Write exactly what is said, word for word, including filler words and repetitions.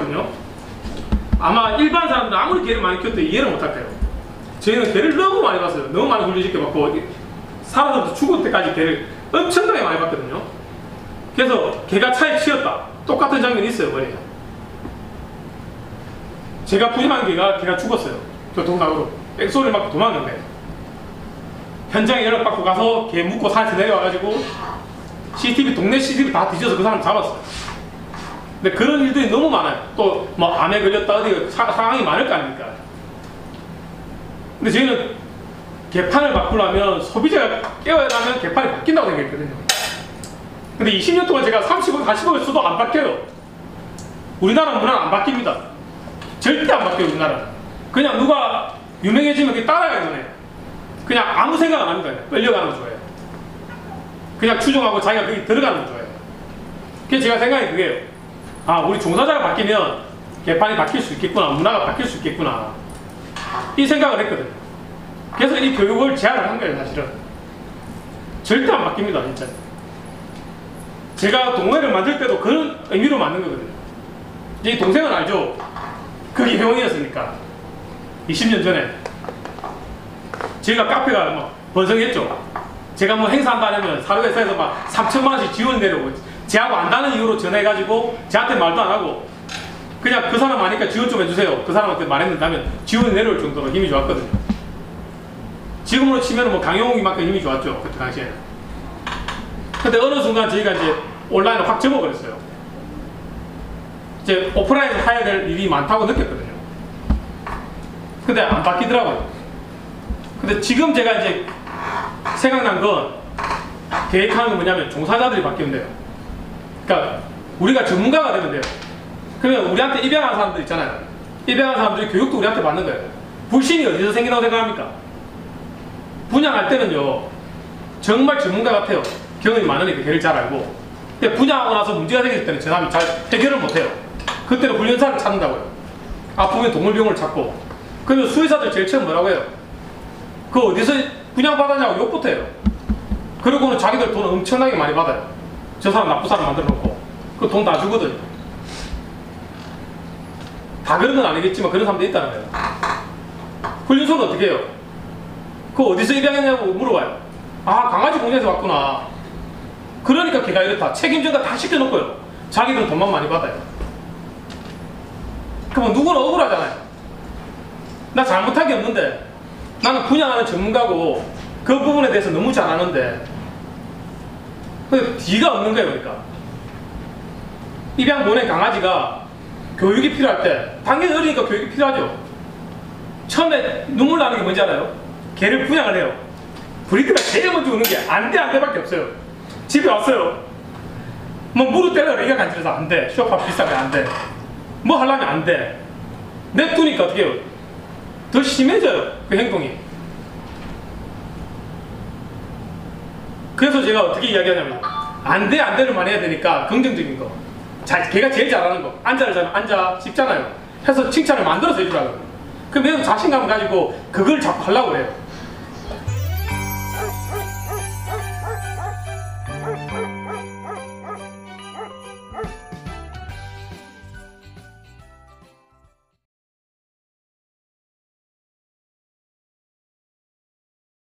봤거든요. 아마 일반 사람들은 아무리 개를 많이 키워도 이해를 못할 거예요. 저희는 개를 너무 많이 봤어요. 너무 많이 훈련시켜봤고 살아서 죽을 때까지 개를 엄청나게 많이 봤거든요. 그래서 개가 차에 치였다. 똑같은 장면이 있어요. 머리에. 제가 부임한 개가 개가 죽었어요. 교통사고로 뺑소리를 맞고 도망간 거예요. 현장에 연락받고 가서 개 묻고 산에서 내려와가지고 씨씨티비 동네 씨씨티비 다 뒤져서 그 사람 잡았어요. 근데 그런 일들이 너무 많아요. 또 뭐 암에 걸렸다 어디 사, 상황이 많을 거 아닙니까? 근데 저희는 개판을 바꾸려면 소비자가 깨어나면 개판이 바뀐다고 생각했거든요. 근데 이십 년 동안 제가 삼십억, 사십억을 써도 안 바뀌어요. 우리나라 문화는 안 바뀝니다. 절대 안 바뀌어요. 우리나라는 그냥 누가 유명해지면 그게 따라가는 거예요. 그냥 아무 생각 안 합니다. 끌려가는 거 좋아해요. 그냥 추종하고 자기가 거기 들어가는 거 좋아해요. 그래서 제가 생각이 그게요. 아, 우리 종사자가 바뀌면 개판이 바뀔 수 있겠구나, 문화가 바뀔 수 있겠구나, 이 생각을 했거든요. 그래서 이 교육을 제안을 한 거예요. 사실은 절대 안 바뀝니다. 진짜 제가 동호회를 만들 때도 그런 의미로 만든 거거든요. 이 동생은 알죠? 그게 회원이었으니까. 이십 년 전에 저희가 카페가 막 번성했죠. 제가 뭐 행사한다 하면 사료회사에서 막 삼천만 원씩 지원 내려오고, 제하고 안다는 이유로 전화해가지고 저한테 말도 안 하고 그냥 그 사람 아니까 지원 좀 해주세요. 그 사람한테 말했는다면 지원이 내려올 정도로 힘이 좋았거든요. 지금으로 치면 뭐 강용욱이만큼 힘이 좋았죠. 그때 당시에는. 근데 어느 순간 저희가 이제 온라인을 확 접어버렸어요. 이제 오프라인에서 해야 될 일이 많다고 느꼈거든요. 근데 안 바뀌더라고요. 근데 지금 제가 이제 생각난 건, 계획하는 건 뭐냐면 종사자들이 바뀌면 돼요. 그러니까 우리가 전문가가 되면 돼요. 그러면 우리한테 입양한 사람들 있잖아요. 입양한 사람들이 교육도 우리한테 받는 거예요. 불신이 어디서 생긴다고 생각합니까? 분양할 때는요, 정말 전문가 같아요. 경험이 많으니까 개를 잘 알고. 근데 분양하고 나서 문제가 생길 때는 저 사람이 잘 해결을 못해요. 그때는 훈련사를 찾는다고요. 아프면 동물병원을 찾고. 그러면 수의사들 제일 처음 뭐라고 해요? 그 어디서 분양받았냐고 욕부터 해요. 그리고는 자기들 돈 엄청나게 많이 받아요. 저 사람 나쁜 사람 만들어 놓고 그 돈 다 주거든요. 다 그런 건 아니겠지만 그런 사람도 있다는 거예요. 훈련소는 어떻게 해요? 그거 어디서 입양했냐고 물어봐요. 아, 강아지 공장에서 왔구나. 그러니까 걔가 이렇다. 책임져가 다 시켜놓고요. 자기들은 돈만 많이 받아요. 그럼 누구는 억울하잖아요. 나 잘못한 게 없는데, 나는 분양하는 전문가고 그 부분에 대해서 너무 잘 아는데 근데 뒤가 없는 거예요. 그러니까 입양 보낸 강아지가 교육이 필요할 때, 당연히 어리니까 교육이 필요하죠. 처음에 눈물 나는 게 뭔지 알아요? 개를 분양을 해요. 브리드가 제일 먼저 우는 게 안돼 안돼 밖에 없어요. 집에 왔어요. 뭐 무릎 때려 애가 간지러서 안돼. 쇼파 비싸면 안돼. 뭐 하려면 안돼. 냅두니까 어떻게 해요? 더 심해져요. 그 행동이. 그래서 제가 어떻게 이야기하냐면, 안돼 안돼를 많이 해야 되니까 긍정적인 거, 자, 걔가 제일 잘하는 거, 앉아를 잘하면 앉아 쉽잖아요. 해서 칭찬을 만들어서 해주라고. 그럼 내가 자신감 가지고 그걸 자꾸 하려고 해요.